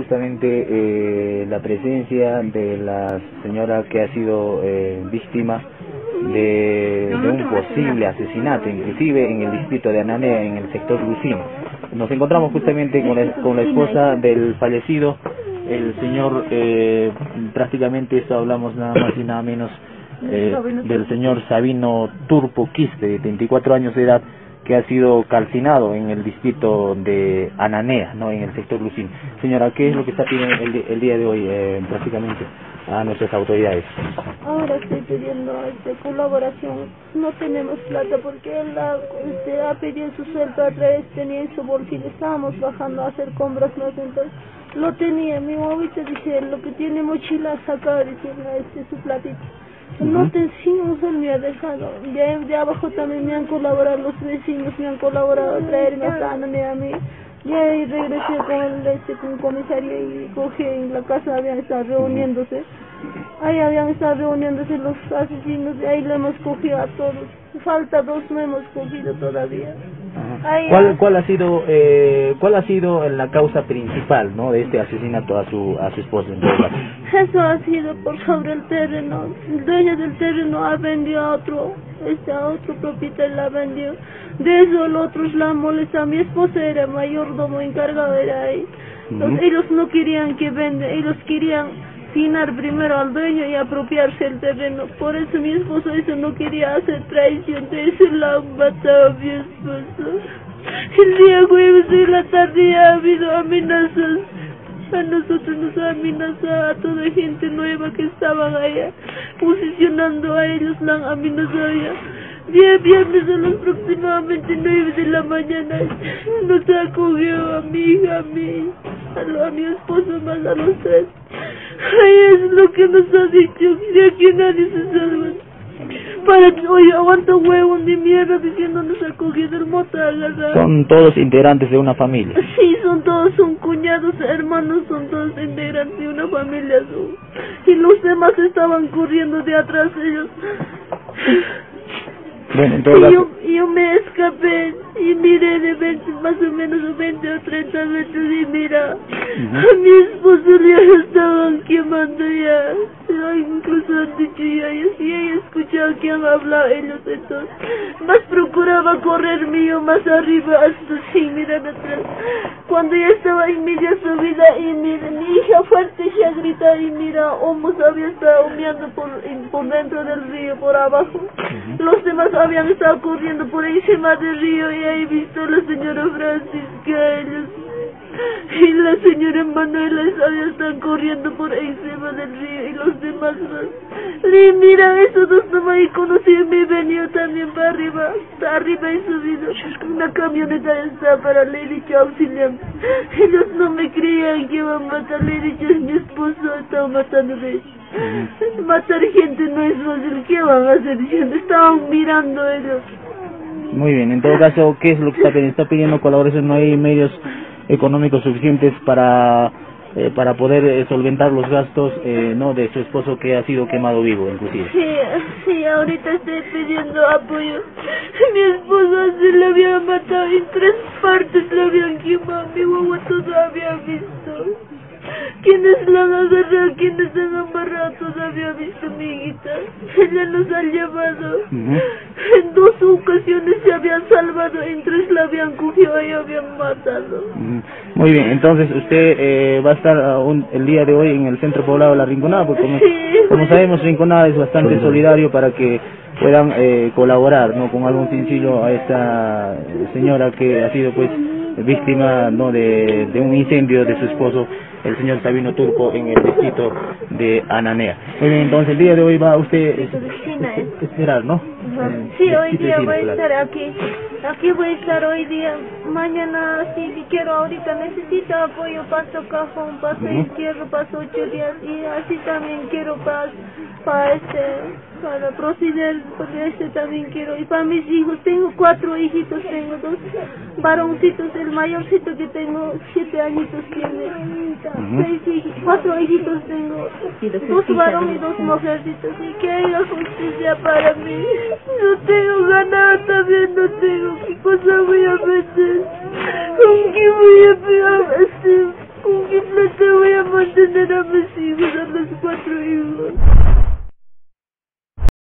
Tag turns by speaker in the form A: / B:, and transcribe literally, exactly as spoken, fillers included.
A: justamente eh, la presencia de la señora que ha sido eh, víctima de, de un posible asesinato, inclusive en el distrito de Ananea, en el sector Lucín. Nos encontramos justamente con la, con la esposa del fallecido, el señor, eh, prácticamente eso hablamos nada más y nada menos, eh, del señor Sabino Turpo Quispe, de treinta y cuatro años de edad, que ha sido calcinado en el distrito de Ananea, no, en el sector Lucín. Señora, ¿qué es lo que está pidiendo el, el día de hoy eh, prácticamente a nuestras autoridades?
B: Ahora estoy pidiendo este, colaboración. No tenemos plata porque él ha, este, ha pedido su sueldo a través, tenía en su bolsillo. Estábamos bajando a hacer compras, ¿no? Entonces lo tenía. Mi mamita dice, lo que tiene mochila sacar, dice, este, su platito. No te decimos, él me ha dejado. De, de abajo también me han colaborado los vecinos, me han colaborado a traerme hasta Ananea a mí. Ya regresé con el, este, con el comisario y cogí en la casa, habían estado reuniéndose. Ahí habían estado reuniéndose los asesinos y ahí le hemos cogido a todos. Falta dos, no hemos cogido todavía. Ahí,
A: ¿Cuál, cuál ha sido eh, cuál ha sido la causa principal, no, de este asesinato a su a su esposa en todo caso?
B: Eso ha sido por sobre el terreno. El dueño del terreno ha vendido a otro, este a otro propietario la vendió. De eso el otro la molesta. Mi esposa era mayordomo, encargado era ahí. Entonces, uh-huh. Ellos no querían que venda, ellos querían finar primero al dueño y apropiarse el terreno. Por eso mi esposo eso no quería hacer traición, de eso la han matado a mi esposo. El día jueves de la tarde ha habido amenazas. A nosotros nos ha amenazado, a toda gente nueva que estaban allá, posicionando a ellos, la han amenazado ya. Día viernes a las aproximadamente nueve de la mañana nos ha cogido a mi hija, a mí, a, lo, a mi esposo más a los tres. Ahí es lo que nos ha dicho, de aquí nadie se salva. Para que hoy aguanta huevo de mierda diciendo nos ha cogido el mota agarrado.
A: Son todos integrantes de una familia.
B: Sí, son todos, son cuñados, hermanos, son todos integrantes de una familia. Son. Y los demás estaban corriendo de atrás ellos.
A: Bueno, en todo
B: y
A: caso...
B: yo, yo me escapé y miré de veinte, más o menos veinte o treinta metros y mira, uh-huh. A mi esposo ya estaban quemando ya, incluso han dicho ya, y sí he escuchado que han hablado ellos entonces, más procuraba correr mío más arriba hasta sin mirar atrás, cuando ya estaba en media subida y mira, mi hija fuerte ya grita y mira, Homos había estado humeando por, por dentro del río, por abajo, uh-huh. Los demás habían estado corriendo por encima del río y ahí he visto a la señora Francisca ellos, y la señora Manuela están corriendo por encima del río y los demás más. Y mira, esos dos no me conocían, me venido también para arriba, para arriba he subido, una camioneta está para le he dicho auxiliar. Ellos no me creían que iban a matar, le he dicho mi esposo estaba matando de ellos. Matar gente no es fácil, ¿qué van a hacer? Estaban mirando ellos.
A: Muy bien, en todo caso, ¿qué es lo que está pidiendo? Está pidiendo colaboración, no hay medios económicos suficientes para eh, para poder eh, solventar los gastos eh, no de su esposo que ha sido quemado vivo, inclusive.
B: Sí, sí, ahorita estoy pidiendo apoyo. Mi esposo se le había matado en tres partes, le habían quemado, mi guagua todavía visto. Quienes la han agarrado, quienes se han amarrado, todavía visto mi hijita. Ella nos ha llevado. Uh-huh. En dos ocasiones se habían salvado, en tres la habían cogido y habían matado.
A: Uh-huh. Muy bien, entonces usted eh, va a estar uh, un, el día de hoy en el centro poblado de La Rinconada, porque como, sí. como sabemos, Rinconada es bastante solidario para que puedan eh, colaborar, ¿no?, con algún sencillo a esta señora que ha sido pues víctima, ¿no?, de, de un incendio de su esposo, el señor Sabino Turpo, en el distrito de Ananea. Muy bien, entonces el día de hoy va usted es, es, esperar, ¿no?
B: Uh-huh. Sí, hoy día voy a estar aquí. Aquí voy a estar hoy día. Mañana sí que quiero, ahorita necesito apoyo, paso cajón, paso uh-huh. izquierdo, paso ocho días. Y así también quiero para, para este, para proceder, porque este también quiero. Y para mis hijos, tengo cuatro hijitos, tengo dos varoncitos, el mayorcito que tengo, siete añitos tiene. Uh-huh. Seis hijitos, cuatro hijitos tengo, dos varones y dos mujercitos, y que haya justicia para mí. No tengo ganado también, no tengo, ¿qué cosa voy a meter? ¿Con qué voy a pegar? ¿Con qué plata voy mantener a mis hijos, a los cuatro hijos.